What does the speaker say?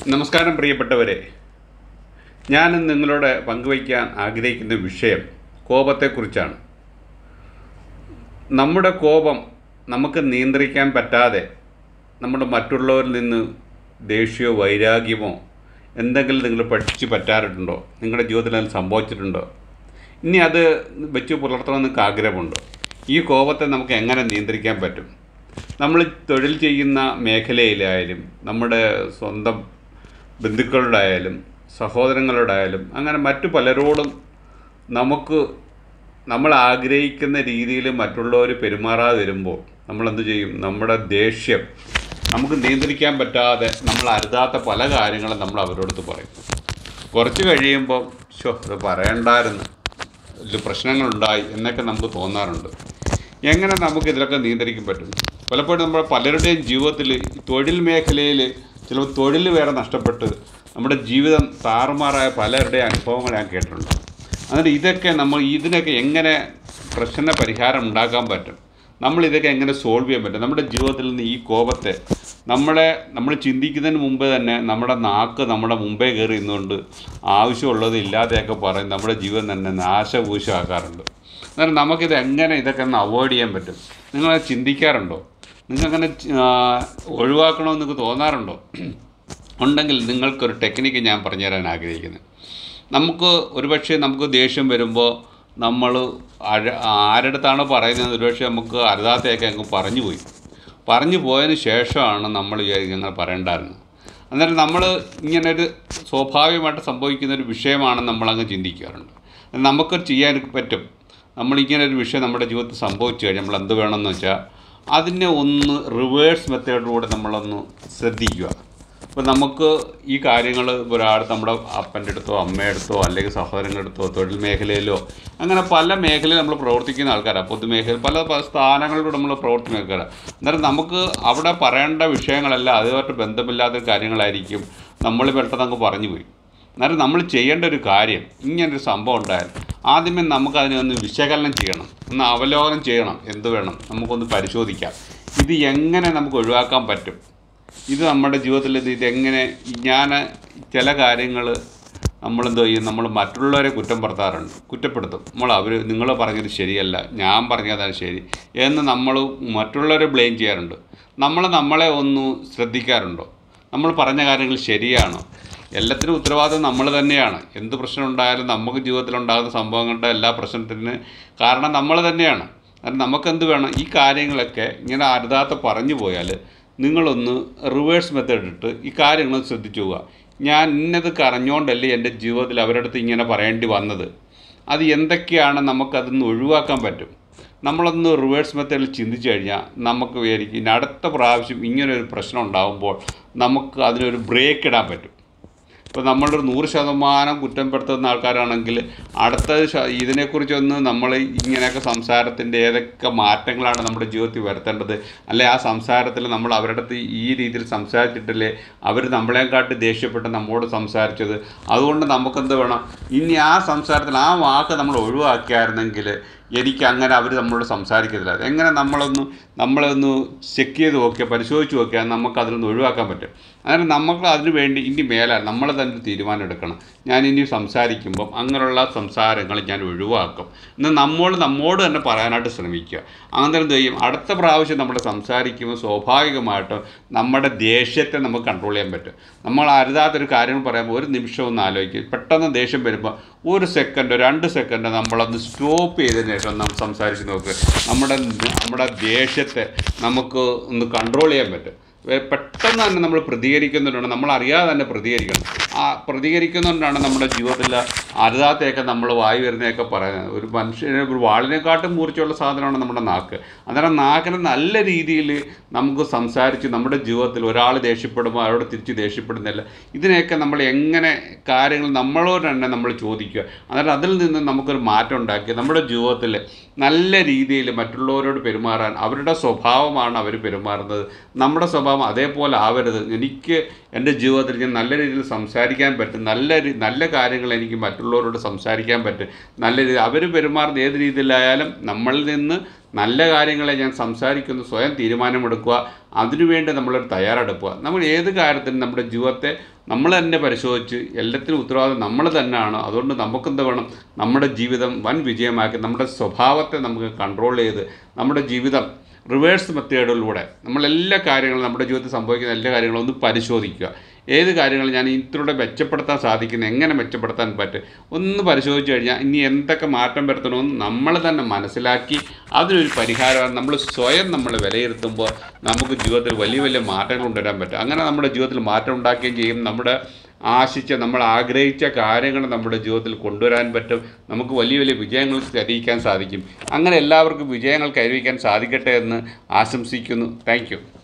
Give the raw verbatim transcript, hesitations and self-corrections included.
നമസ്കാരം പ്രിയപ്പെട്ടവരെ, ഞാൻ നിങ്ങളോട് പങ്കുവയ്ക്കാൻ ആഗ്രഹിക്കുന്ന വിഷയം കോപത്തെക്കുറിച്ചാണ്. നമ്മുടെ കോപം നമുക്ക് നിയന്ത്രിക്കാൻ പറ്റാതെ നമ്മുടെ മറ്റുള്ളവരിൽ നിന്ന് ദേഷ്യമോ വൈരാഗ്യമോ എന്തെങ്കിലും നിങ്ങൾ പഠിച്ച് പറ്റാറുണ്ടോ? നിങ്ങളുടെ ജീവിതത്തിൽ അത് സംഭവിച്ചിട്ടുണ്ടോ? ഇനി അത് വെച്ച് പുലർത്തണമെന്ന് നിങ്ങൾക്ക് ആഗ്രഹമുണ്ടോ? ഈ കോപത്തെ നമുക്ക് എങ്ങനെ നിയന്ത്രിക്കാൻ പറ്റും? നമ്മൾ തൊഴിൽ ചെയ്യുന്ന മേഖലയിലായാലും നമ്മുടെ സ്വന്തം ബന്ധുക്കളോടായാലും സഹോദരങ്ങളോടായാലും അങ്ങനെ മറ്റു പലരോടും നമുക്ക് നമ്മൾ ആഗ്രഹിക്കുന്ന രീതിയിൽ മറ്റുള്ളവർ പെരുമാറാതെ വരുമ്പോൾ നമ്മളെന്ത് ചെയ്യും? നമ്മുടെ ദേഷ്യം നമുക്ക് നിയന്ത്രിക്കാൻ പറ്റാതെ നമ്മൾ അരുതാത്ത പല കാര്യങ്ങളും നമ്മൾ അവരോടത്ത് പറയും. കുറച്ച് കഴിയുമ്പോൾ ശോ അത് പറയണ്ടായിരുന്നു, വലിയ പ്രശ്നങ്ങളുണ്ടായി എന്നൊക്കെ നമുക്ക് തോന്നാറുണ്ട്. എങ്ങനെ നമുക്ക് ഇതിലൊക്കെ നിയന്ത്രിക്കാൻ പറ്റും? പലപ്പോഴും നമ്മൾ പലരുടെയും ജീവിതത്തിൽ തൊഴിൽ മേഖലയിൽ ചിലപ്പോൾ തൊഴിൽ വേറെ നഷ്ടപ്പെട്ട് നമ്മുടെ ജീവിതം താറുമാറായ പലരുടെയും അനുഭവങ്ങൾ ഞാൻ കേട്ടിട്ടുണ്ട്. എന്നിട്ട് ഇതൊക്കെ നമ്മൾ ഇതിനൊക്കെ എങ്ങനെ പ്രശ്ന പരിഹാരം ഉണ്ടാക്കാൻ പറ്റും? നമ്മൾ ഇതൊക്കെ എങ്ങനെ സോൾവ് ചെയ്യാൻ പറ്റും? നമ്മുടെ ജീവിതത്തിൽ നിന്ന് ഈ കോപത്തെ നമ്മളെ നമ്മൾ ചിന്തിക്കുന്നതിന് മുമ്പ് തന്നെ നമ്മുടെ നാക്ക് നമ്മുടെ മുമ്പേ കയറി നിന്നുകൊണ്ട് ആവശ്യമുള്ളത് ഇല്ലാതെയൊക്കെ പറയും നമ്മുടെ ജീവിതം തന്നെ നാശഭൂഷമാക്കാറുണ്ട്. എന്നാൽ നമുക്കിത് എങ്ങനെ ഇതൊക്കെ ഒന്ന് അവോയ്ഡ് ചെയ്യാൻ പറ്റും? നിങ്ങളത് ചിന്തിക്കാറുണ്ടോ? നിങ്ങൾക്കങ്ങനെ ഒഴിവാക്കണമെന്ന് നിങ്ങൾക്ക് തോന്നാറുണ്ടോ? ഉണ്ടെങ്കിൽ നിങ്ങൾക്കൊരു ടെക്നിക്ക് ഞാൻ പറഞ്ഞു തരാൻ ആഗ്രഹിക്കുന്നത്. നമുക്ക് ഒരുപക്ഷെ നമുക്ക് ദേഷ്യം വരുമ്പോൾ നമ്മൾ ആരുടെ അടുത്താണോ പറയുന്നത് ഒരുപക്ഷെ നമുക്ക് അരുതാത്തയൊക്കെ അങ്ങ് പറഞ്ഞു പോയി പറഞ്ഞു പോയതിന് ശേഷമാണ് നമ്മൾ ഞങ്ങൾ പറയേണ്ടായിരുന്നത്. അന്നേരം നമ്മൾ ഇങ്ങനൊരു സ്വാഭാവികമായിട്ട് സംഭവിക്കുന്നൊരു വിഷയമാണെന്ന് നമ്മളങ്ങ് ചിന്തിക്കാറുണ്ട്. നമുക്ക് ചെയ്യാൻ പറ്റും. നമ്മളിങ്ങനൊരു വിഷയം നമ്മുടെ ജീവിതത്തിൽ സംഭവിച്ചു കഴിഞ്ഞാൽ നമ്മൾ എന്ത് വേണമെന്ന് വെച്ചാൽ അതിനെ ഒന്ന് റിവേഴ്സ് മെത്തേഡിലൂടെ നമ്മളൊന്ന് ശ്രദ്ധിക്കുക. ഇപ്പോൾ നമുക്ക് ഈ കാര്യങ്ങൾ ഒരാൾ നമ്മുടെ അപ്പൻ്റെ അടുത്തോ അമ്മയുടെ അടുത്തോ അല്ലെങ്കിൽ സഹോദരങ്ങളുടെ അടുത്തോ തൊഴിൽ മേഖലയിലോ അങ്ങനെ പല മേഖലയിൽ നമ്മൾ പ്രവർത്തിക്കുന്ന ആൾക്കാരാണ്. പൊതുമേഖല പല പല സ്ഥാനങ്ങളിലൂടെ നമ്മൾ പ്രവർത്തിക്കുന്ന ആൾക്കാരാണ്. അന്നേരം നമുക്ക് അവിടെ പറയേണ്ട വിഷയങ്ങളെല്ലാം അതുമായിട്ട് ബന്ധമില്ലാത്ത കാര്യങ്ങളായിരിക്കും നമ്മൾ പെട്ടെന്ന് നമുക്ക് പറഞ്ഞു പോയി. അന്നേരം നമ്മൾ ചെയ്യേണ്ട ഒരു കാര്യം, ഇങ്ങനൊരു സംഭവം ഉണ്ടായാൽ ആദ്യമേ നമുക്കതിനെ ഒന്ന് വിശകലനം ചെയ്യണം, ഒന്ന് അവലോകനം ചെയ്യണം. എന്ത് വേണം? നമുക്കൊന്ന് പരിശോധിക്കാം ഇത് എങ്ങനെ നമുക്ക് ഒഴിവാക്കാൻ പറ്റും. ഇത് നമ്മുടെ ജീവിതത്തിൽ ഇതെങ്ങനെ ഞാൻ ചില കാര്യങ്ങൾ നമ്മളെന്തോ ചെയ്യും, നമ്മൾ മറ്റുള്ളവരെ കുറ്റം പറത്താറുണ്ട്, കുറ്റപ്പെടുത്തും. നമ്മൾ അവർ നിങ്ങൾ പറഞ്ഞത് ശരിയല്ല, ഞാൻ പറഞ്ഞതാണ് ശരി എന്ന് നമ്മൾ മറ്റുള്ളവരെ ബ്ലെയിം ചെയ്യാറുണ്ട്. നമ്മൾ നമ്മളെ ഒന്ന് ശ്രദ്ധിക്കാറുണ്ടോ? നമ്മൾ പറഞ്ഞ കാര്യങ്ങൾ ശരിയാണോ? എല്ലാത്തിനും ഉത്തരവാദിത്വം നമ്മൾ തന്നെയാണ്. എന്ത് പ്രശ്നം ഉണ്ടായാലും നമുക്ക് ജീവിതത്തിലുണ്ടാകുന്ന സംഭവങ്ങളുടെ എല്ലാ പ്രശ്നത്തിന് കാരണം നമ്മൾ തന്നെയാണ്. കാരണം നമുക്കെന്ത് വേണം? ഈ കാര്യങ്ങളൊക്കെ ഇങ്ങനെ അരുതാത്ത പറഞ്ഞു പോയാൽ നിങ്ങളൊന്ന് റിവേഴ്സ് മെത്തേഡ് ഇട്ട് ഈ കാര്യങ്ങൾ ശ്രദ്ധിച്ചു പോവുക. ഞാൻ ഇന്നത് കരഞ്ഞുകൊണ്ടല്ലേ എൻ്റെ ജീവിതത്തിൽ അവരുടെ അടുത്ത് ഇങ്ങനെ പറയേണ്ടി വന്നത്, അത് എന്തൊക്കെയാണ് നമുക്കതൊന്ന് ഒഴിവാക്കാൻ പറ്റും? നമ്മളൊന്ന് റിവേഴ്സ് മെത്തേഡിൽ ചിന്തിച്ചു കഴിഞ്ഞാൽ നമുക്ക് വിചാരിക്കും ഇനി അടുത്ത പ്രാവശ്യം ഇങ്ങനൊരു പ്രശ്നം ഉണ്ടാകുമ്പോൾ നമുക്ക് അതിനൊരു ബ്രേക്ക് ഇടാൻ പറ്റും. ഇപ്പോൾ നമ്മളൊരു നൂറ് ശതമാനം കുറ്റപ്പെടുത്തുന്ന ആൾക്കാരാണെങ്കിൽ അടുത്ത ഇതിനെക്കുറിച്ചൊന്ന് നമ്മൾ ഇങ്ങനെയൊക്കെ സംസാരത്തിൻ്റെ ഏതൊക്കെ മാറ്റങ്ങളാണ് നമ്മുടെ ജീവിതത്തിൽ വരുത്തേണ്ടത്, അല്ലെ ആ സംസാരത്തിൽ നമ്മൾ അവരുടെ അടുത്ത് ഈ രീതിയിൽ സംസാരിച്ചിട്ടില്ലേ അവർ നമ്മളെക്കാട്ട് ദേഷ്യപ്പെട്ട് നമ്മോട് സംസാരിച്ചത്. അതുകൊണ്ട് നമുക്കെന്ത് വേണം? ഇനി ആ സംസാരത്തിൽ ആ വാക്ക് നമ്മൾ ഒഴിവാക്കിയായിരുന്നെങ്കിൽ എനിക്ക് അങ്ങനെ അവർ നമ്മളോട് സംസാരിക്കത്തില്ല. എങ്ങനെ നമ്മളൊന്ന് നമ്മളൊന്ന് ചെക്ക് ചെയ്ത് നോക്കിയാൽ പരിശോധിച്ച് നോക്കിയാൽ നമുക്കതിലൊന്ന് ഒഴിവാക്കാൻ പറ്റും. അങ്ങനെ നമുക്ക് അതിന് വേണ്ടി ഇനി മേലാൽ നമ്മൾ തന്നെ തീരുമാനം എടുക്കണം. ഞാൻ ഇനി സംസാരിക്കുമ്പം അങ്ങനെയുള്ള സംസാരങ്ങൾ ഞാൻ ഒഴിവാക്കും എന്ന് നമ്മൾ നമ്മോട് തന്നെ പറയാനായിട്ട് ശ്രമിക്കുക. അങ്ങനെ എന്ത് ചെയ്യും? അടുത്ത പ്രാവശ്യം നമ്മൾ സംസാരിക്കുമ്പോൾ സ്വാഭാവികമായിട്ടും നമ്മുടെ ദേഷ്യത്തെ നമുക്ക് കൺട്രോൾ ചെയ്യാൻ പറ്റും. നമ്മൾ അരുതാത്തൊരു കാര്യം പറയുമ്പോൾ ഒരു നിമിഷം ഒന്ന് ആലോചിക്കുക. പെട്ടെന്ന് ദേഷ്യം വരുമ്പോൾ ഒരു സെക്കൻഡോ രണ്ട് സെക്കൻഡോ നമ്മളൊന്ന് സ്റ്റോപ്പ് ചെയ്തതിന് ശേഷം നമ്മൾ സംസാരിച്ച് നോക്കുക. നമ്മുടെ നമ്മുടെ ദേഷ്യത്തെ നമുക്ക് ഒന്ന് കൺട്രോൾ ചെയ്യാൻ പറ്റും. പെട്ടെന്ന് തന്നെ നമ്മൾ പ്രതികരിക്കുന്നതുകൊണ്ടാണ്, നമ്മൾ അറിയാതെ തന്നെ പ്രതികരിക്കണം. ആ പ്രതികരിക്കുന്നതുകൊണ്ടാണ് നമ്മുടെ ജീവിതത്തിൽ അരുതാത്തയൊക്കെ നമ്മൾ വായി വരുന്നതൊക്കെ പറയുന്നത്. ഒരു മനുഷ്യനെ ഒരു വാളിനെക്കാട്ടും മൂർച്ചയുള്ള സാധനമാണ് നമ്മുടെ നാക്ക്. അന്നേരം നാക്കിനെ നല്ല രീതിയിൽ നമുക്ക് സംസാരിച്ച് നമ്മുടെ ജീവിതത്തിൽ ഒരാൾ ദേഷ്യപ്പെടുമ്പോൾ അവരോട് തിരിച്ച് ദേഷ്യപ്പെടുന്നില്ല, ഇതിനെയൊക്കെ നമ്മൾ എങ്ങനെ കാര്യങ്ങൾ നമ്മളോട് തന്നെ നമ്മൾ ചോദിക്കുക. അന്നേരം അതിൽ നിന്ന് നമുക്കൊരു മാറ്റം ഉണ്ടാക്കി നമ്മുടെ ജീവിതത്തിൽ നല്ല രീതിയിൽ മറ്റുള്ളവരോട് പെരുമാറാൻ, അവരുടെ സ്വഭാവമാണ് അവർ പെരുമാറുന്നത്, നമ്മുടെ സ്വഭാവം സ്വഭാവം അതേപോലെ ആവരുത്. എനിക്ക് എൻ്റെ ജീവിതത്തിൽ ഞാൻ നല്ല രീതിയിൽ സംസാരിക്കാൻ പറ്റും, നല്ല നല്ല കാര്യങ്ങൾ എനിക്ക് മറ്റുള്ളവരോട് സംസാരിക്കാൻ പറ്റും, നല്ല രീതി അവർ പെരുമാറുന്ന ഏത് രീതിയിലായാലും നമ്മളിൽ നിന്ന് നല്ല കാര്യങ്ങളെ ഞാൻ സംസാരിക്കുന്നു, സ്വയം തീരുമാനമെടുക്കുക, അതിനുവേണ്ടി നമ്മളൊരു തയ്യാറെടുക്കുക. നമ്മൾ ഏത് കാര്യത്തിനും നമ്മുടെ ജീവിതത്തെ നമ്മൾ തന്നെ പരിശോധിച്ച് എല്ലാത്തിനും ഉത്തരവാദിത്വം നമ്മൾ തന്നെയാണ്. അതുകൊണ്ട് നമുക്കെന്ത് വേണം, നമ്മുടെ ജീവിതം വൻ വിജയമാക്കി നമ്മുടെ സ്വഭാവത്തെ നമുക്ക് കൺട്രോൾ ചെയ്ത് നമ്മുടെ ജീവിതം റിവേഴ്സ് മെത്തേഡിലൂടെ നമ്മളെല്ലാ കാര്യങ്ങളും നമ്മുടെ ജീവിതത്തിൽ സംഭവിക്കുന്ന എല്ലാ കാര്യങ്ങളും ഒന്ന് പരിശോധിക്കുക. ഏത് കാര്യങ്ങൾ ഞാൻ ഇതിലൂടെ മെച്ചപ്പെടുത്താൻ സാധിക്കുന്നത്, എങ്ങനെ മെച്ചപ്പെടുത്താൻ പറ്റും ഒന്ന് പരിശോധിച്ച് കഴിഞ്ഞാൽ ഇനി എന്തൊക്കെ മാറ്റം വരുത്തണമെന്ന് നമ്മൾ തന്നെ മനസ്സിലാക്കി അതിനൊരു പരിഹാരമാണ് നമ്മൾ സ്വയം നമ്മൾ വിലയിരുത്തുമ്പോൾ നമുക്ക് ജീവിതത്തിൽ വലിയ വലിയ മാറ്റങ്ങൾ കൊണ്ടുവരാൻ പറ്റും. അങ്ങനെ നമ്മുടെ ജീവിതത്തിൽ മാറ്റം ഉണ്ടാക്കുകയും ചെയ്യും. നമ്മുടെ ആശിച്ച നമ്മൾ ആഗ്രഹിച്ച കാര്യങ്ങൾ നമ്മുടെ ജീവിതത്തിൽ കൊണ്ടുവരാൻ പറ്റും. നമുക്ക് വലിയ വലിയ വിജയങ്ങൾ കൈവരിക്കാൻ സാധിക്കും. അങ്ങനെ എല്ലാവർക്കും വിജയങ്ങൾ കൈവരിക്കാൻ സാധിക്കട്ടെ എന്ന് ആശംസിക്കുന്നു. Thank U.